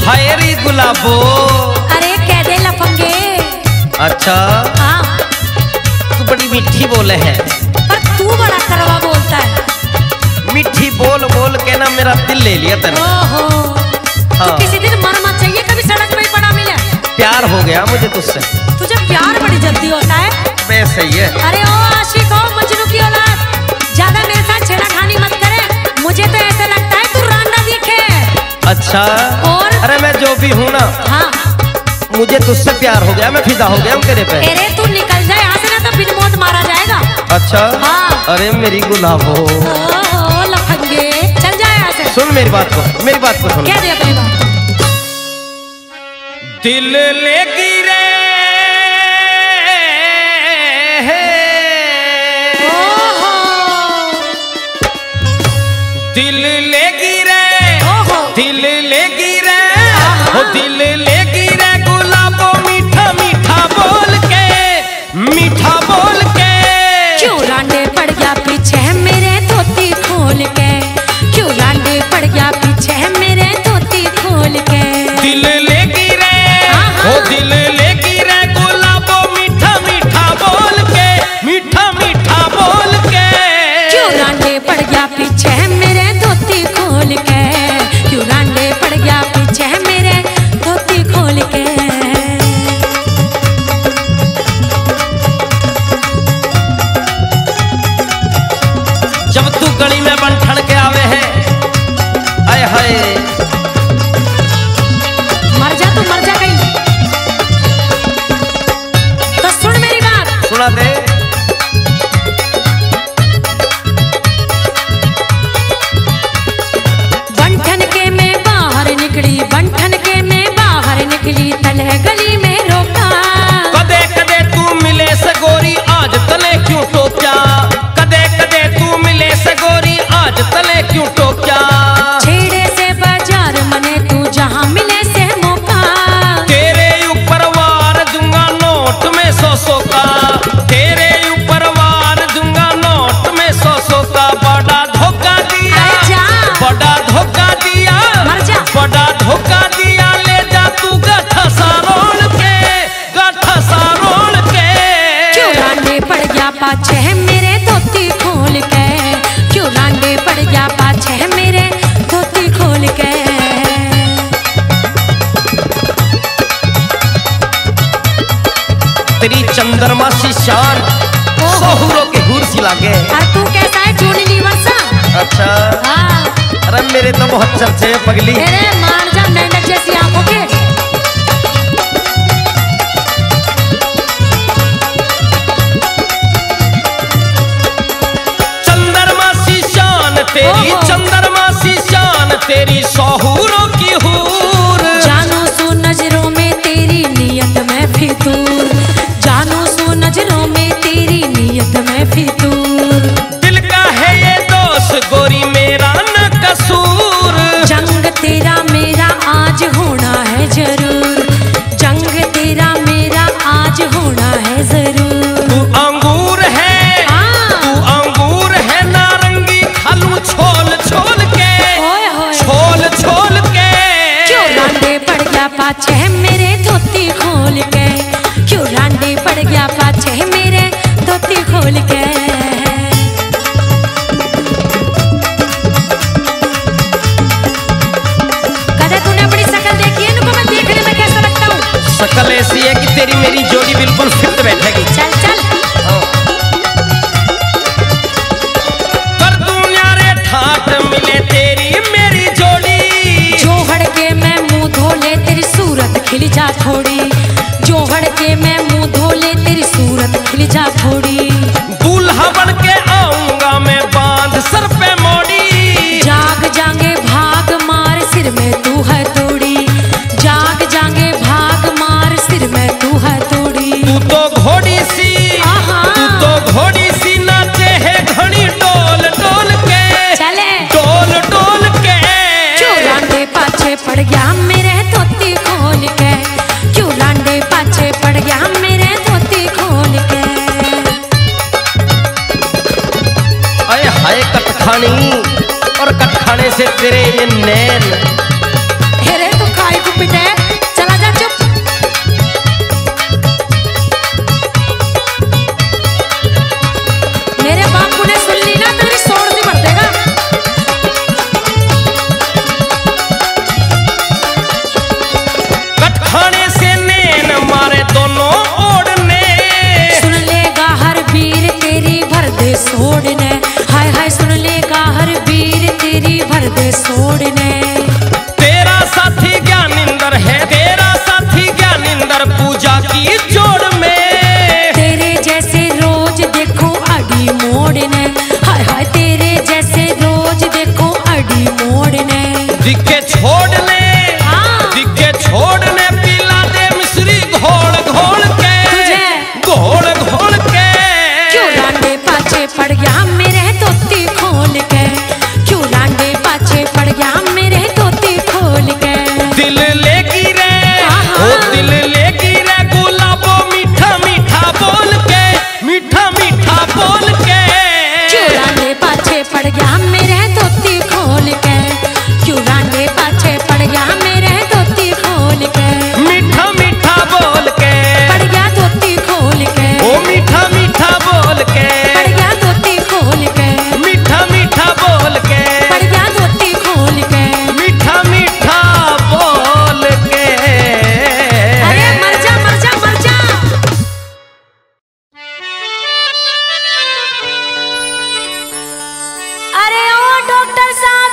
हाय रे गुलाबो। अरे कह दे लफंगे। अच्छा हाँ तू बड़ी मीठी बोले है, पर तू बड़ा करवा बोलता है। मीठी बोल बोल के ना मेरा दिल ले लिया तने। ओहो हाँ। तो किसी दिन मन मत चाहिए कभी सड़क पे ही पड़ा मिले। प्यार हो गया मुझे तुझसे। तुझे प्यार बड़ी जल्दी होता है। बे सही है। अरे ओ आशिक हो मजनू की औलाद, ज्यादा मेरे साथ छेड़खानी मत करे। मुझे तो ऐसा लगता है तू रांडा दिखे। अच्छा और अरे मैं जो भी हूँ ना, हाँ मुझे तुझसे प्यार हो गया, मैं फिदा हो गया हूँ तेरे पे। अरे तू निकल जाए यहाँ से ना तो बिन मौत मारा जाएगा। अच्छा हाँ। अरे मेरी गुलाबो। ओहो लफंगे चल जाए यहाँ से। सुन मेरी बात को, मेरी बात को सुन। क्या दे अपनी बात। दिल ले गिरे दिल ले गिरे, दिल ले गिरे, ओ दिल ले गिरे गुलाबो मीठा मीठा बोल के, मीठा बोल के। क्यों रांडे पड़ गया पीछे मेरे धोती खोल के, क्यों रांडे पड़ गया पीछे मेरे धोती खोल के। दिल ले गिरे, ओ दिल ले गिरे गुलाबो मीठा मीठा बोल के, मीठा मीठा बोल के। क्यों रांडे पड़ गया पीछे मेरे धोती खोल के, क्यों रांडे पड़ गया पीछे मेरे धोती खोल के। जब तू गली में बन ठन के आवे है, आए हाय मर जा तू मर जा कहीं। तो सुन मेरी बात। सुना दे। बंठन के मैं बाहर निकली, बंठन के मैं बाहर निकली, तले गली में रोका। कदे कदे तू मिले से गोरी आज तले क्यों टोक्या, कदे कदे तू मिले से गोरी आज तले क्यों टोक्या। छेड़े से बाजार मने तू जहाँ मिले से मौका। तेरे ऊपर वार दूंगा नोट में 100 का, तेरे ऊपर वार दूंगा नोट में 100 का। बड़ा धोखा दिया, बड़ा धोखा दिया, बड़ा धोखा दिया। ले जा तू गाठा सारोल के, गाठा सारोल के। क्यों रांडे पड़ गया पाछे मेरे धोती खोल के, क्यों रांडे पड़ गया पाछे मेरे धोती खोल के। तेरी चंद्रमा सी शान सोहरों के हूर सी लागे। और तू कैसा है चूड़ी लीवर सा। अच्छा हाँ अरे मेरे तो बहुत चर्चे हैं पगली। तेरे मान जा मेंढक जैसी आंखों के। चंद्रमा सी शान तेरी, चंद्रमा सी शान तेरी सोहरों की हूर। जानू सू नजरों में तेरी नियत में फितूर, जानू सू नजरों में तेरी नियत में फितूर। दिल का है ये दोस्त गोरी मेरा न कसूर। जंग तेरा मेरा आज होना है जरूर, जंग तेरा मेरा आज होना है जरूर। तू अंगूर है, तू अंगूर है नारंगी खालू छोल छोल के, छोल छोल के। क्यों रांडे पड़ गया पाछे मेरे धोती खोल के, क्यों रांडे पड़ गया पाछे मेरे धोती खोल के। कदे तूने अपनी शकल देखी है? इनको मैं देखने में कैसा लगता हूँ? शकल ऐसी है कि तेरी मेरी जोड़ी बिल्कुल फिट बैठेगी। चल चल कर दूं न्यारे ठाठ मिले तेरी मेरी जोड़ी। जोहड़ के मैं मुंह धोले तेरी सूरत खिल जा थोड़ी, जोहड़ के मैं मुंह धोले तेरी सूरत खिल जा थोड़ी। दूल्हा बन के आऊंगा मैं बांध सर पे मोड़ी। जाग जागे भाग मार सिर में तू है तोड़ी, जाग जागे भाग मार सिर में तू है तोड़ी। तू तो घोड़ी सी, तू तो घोड़ी सी नाचे है घड़ी डोल डोल के, चले डोल डोल के। क्यों रांडे पाछे पड़ गया मेरे धोती खोल के, क्यों रांडे पाछे पड़ गया मेरे धोती खोल के। अरे हाय कटखानी, और कटखाने से तेरे ये नैन। हेरे तो खाई पिटे, चला जा चुप। मेरे बापू ने सुन ली ना तेरी सोड़ सी भर देगा। कटखाने से नैन मारे दोनों ओढ़ने, सुन लेगा हर वीर तेरी भर दे सोड़ने, हाय हाय सुन लेगा हर वीर तेरी भर दे सोड़ने। तेरा साथी ज्ञानिंदर है, तेरा साथी ज्ञानिंदर पूजा की जोड़ में, तेरे जैसे रोज देखो अड़ी मोड़ने, हाय हाय तेरे जैसे रोज देखो अड़ी मोड़ने। दिखे छोड़ने, दिखे छोड़ने पिला दे मिश्री घोल घोल के, घोल घोल के। क्यों लांडे पाछे पड़ गया मेरे धोती खोल के, क्यों लांडे पाछे पड़ गया मेरे धोती खोल के। दिल लेगी रे, ओ दिल लेगी रे गुलाबो मीठा मीठा बोल के, मीठा मीठा बोल के। क्यों लांडे पाछे पड़ गया मेरे धोती खोल के, क्यों लांडे पाछे पड़ गया मेरे धोती खोल के। मीठा मीठा बोल के, पड़ गया धोती खोल के, ओ मीठा मीठा बोल के, पड़ गया धोती खोल के, मीठा मीठा बोल के, पड़ गया धोती खोल के। मीठा मीठा बोल के। अरे मर जा मर जा मर जा। अरे ओ डॉक्टर साहब,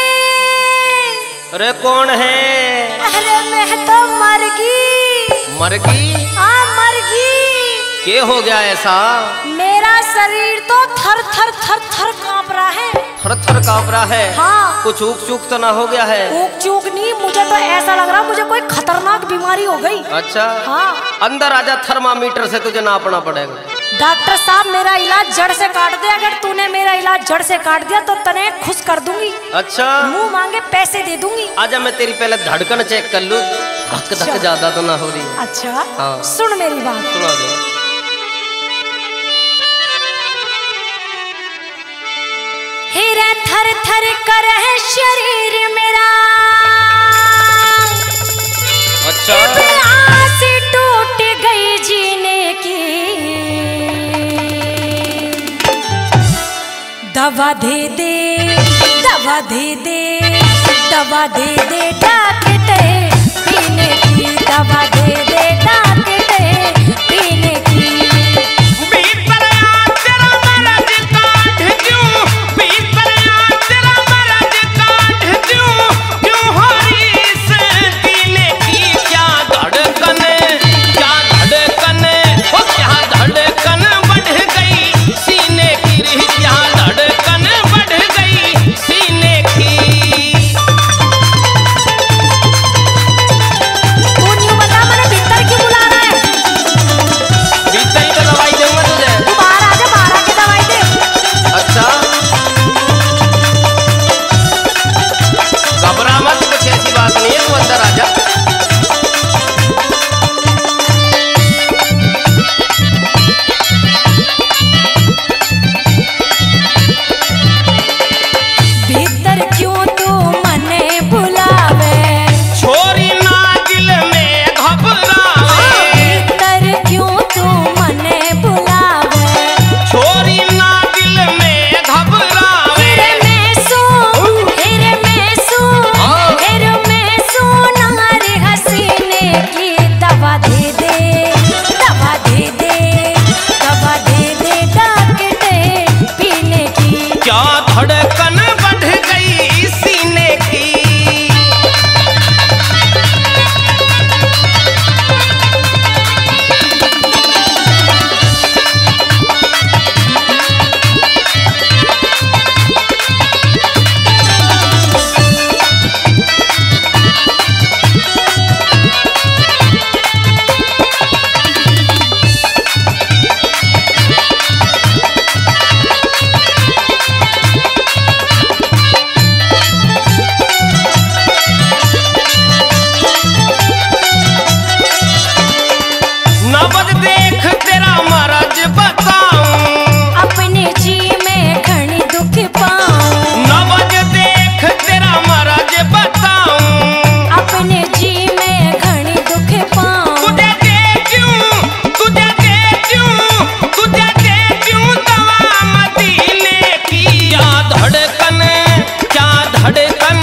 अरे कौन है? अरे मैं तो मर गई। मर गई? हाँ मर गई। क्या हो गया ऐसा? मेरा शरीर तो थर थर थर थर कांप रहा है। थर थर कांप रहा है? हाँ। कुछ ऊक चूक तो ना हो गया है? ऊक चूक नहीं, मुझे तो ऐसा लग रहा मुझे कोई खतरनाक बीमारी हो गई। अच्छा। हाँ। अंदर आजा, थर्मामीटर से तुझे नापना पड़ेगा। डॉक्टर साहब मेरा इलाज जड़ से काट दे, अगर तूने मेरा इलाज जड़ से काट दिया तो तने खुश कर दूंगी। अच्छा। मुंह मांगे पैसे दे दूंगी। आजा मैं तेरी पहले धड़कन चेक कर लूं, धक धक ज्यादा तो ना हो रही। अच्छा। हाँ। सुन मेरी बात। सुना दे। हीरे थर थर कर है शरीर मेरा, अच्छा। आस टूट गई जीने की, दवा दे दे दवा दे दे दवा दे दे डॉक्टर पीने की, दवा दे दे डॉक्टर पीने की। धड़कन